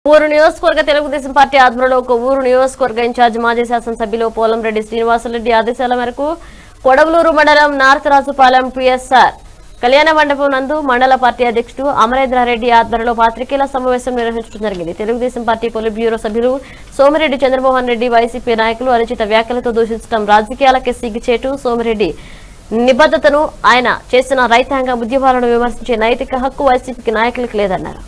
ఊరు నియోజకవర్గ తెలుగుదేశం పార్టీ ఆధ్వర్యంలో కొవ్వూరు నియోజకవర్గ ఇన్ఛార్జ్ మాజీ శాసనసభ్యులు పోలంరెడ్డి శ్రీనివాసరెడ్డి ఆదేశాల మేరకు కొడవలూరు మండలం నార్తరాజుపాలెం పిఎస్ఆర్ కళ్యాణ మండపం నందు మండల పార్టీ అధ్యక్షుడు అమరేంద్రారెడ్డి ఆధ్వర్యంలో పాత్రికేయుల సమావేశం నిర్వహించడం జరిగింది. తెలుగుదేశం పార్టీ పొలిట్ బ్యూరో సభ్యులు సోమిరెడ్డి చంద్రమోహన్ రెడ్డి వైసీపీ నాయకులు అనుచిత వ్యాఖ్యలతో దూషించడం రాజకీయాలకే సిగ్గుచేటు. సోమిరెడ్డి నిబద్ధతను ఆయన చేసిన రైతాంగ ఉద్యమాలను విమర్శించే నైతిక హక్కు వైసీపీ నాయకులకు లేదన్నారు.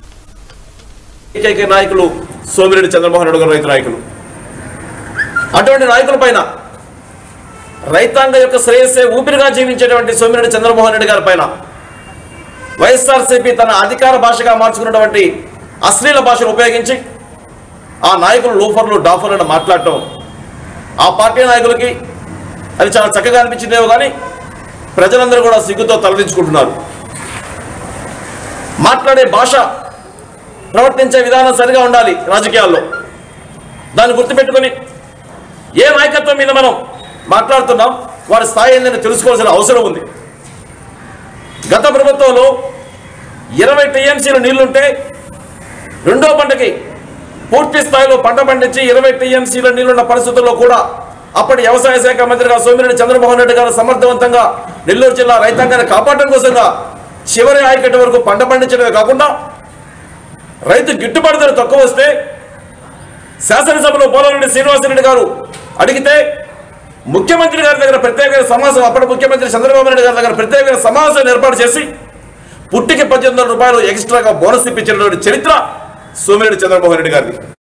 నాయకులు సోమిరెడ్డి చంద్రమోహన్ రెడ్డి గారు రైతు నాయకులు. అటువంటి నాయకుల పైన రైతాంగ యొక్క శ్రేయస్సే ఊపిరిగా జీవించేటువంటి సోమిరెడ్డి చంద్రమోహన్ రెడ్డి గారి పైన వైఎస్ఆర్సీపీ తన అధికార భాషగా మార్చుకున్నటువంటి అశ్లీల భాషను ఉపయోగించి ఆ నాయకులు లోఫర్లు డాఫర్లను మాట్లాడటం ఆ పార్టీ నాయకులకి అది చాలా చక్కగా అనిపించిందేమో కానీ ప్రజలందరూ కూడా సిగ్గుతో తలదించుకుంటున్నారు. మాట్లాడే భాష ప్రవర్తించే విధానం సరిగా ఉండాలి రాజకీయాల్లో. దాన్ని గుర్తుపెట్టుకొని ఏ నాయకత్వం మీద మనం మాట్లాడుతున్నాం వారి స్థాయి ఏందని తెలుసుకోవాల్సిన అవసరం ఉంది. గత ప్రభుత్వంలో 20 టీఎంసీలు నీళ్లుంటే రెండో పంటకి పూర్తి స్థాయిలో పంట పండించి 20 టీఎంసీల నీళ్లున్న పరిస్థితుల్లో కూడా అప్పటి వ్యవసాయ శాఖ మంత్రిగా సోమిరెడ్డి చంద్రమోహన్ రెడ్డి గారు సమర్థవంతంగా నెల్లూరు జిల్లా రైతాంగాన్ని కాపాడడం కోసంగా చివరి ఆయకట్టు వరకు పంట పండించడమే కాకుండా రైతు గిట్టుబాటు ధర తక్కువ వస్తే శాసనసభలో పోలంరెడ్డి శ్రీనివాసరెడ్డి గారు అడిగితే ముఖ్యమంత్రి గారి దగ్గర ప్రత్యేక సమావేశం అప్పటి ముఖ్యమంత్రి చంద్రబాబు నాయుడు గారి దగ్గర ప్రత్యేక సమావేశం ఏర్పాటు చేసి పుట్టికి 18,000 రూపాయలు ఎక్స్ట్రాగా బోనస్ ఇప్పించినటువంటి చరిత్ర సోమిరెడ్డి చంద్రమోహన్ రెడ్డి గారిది.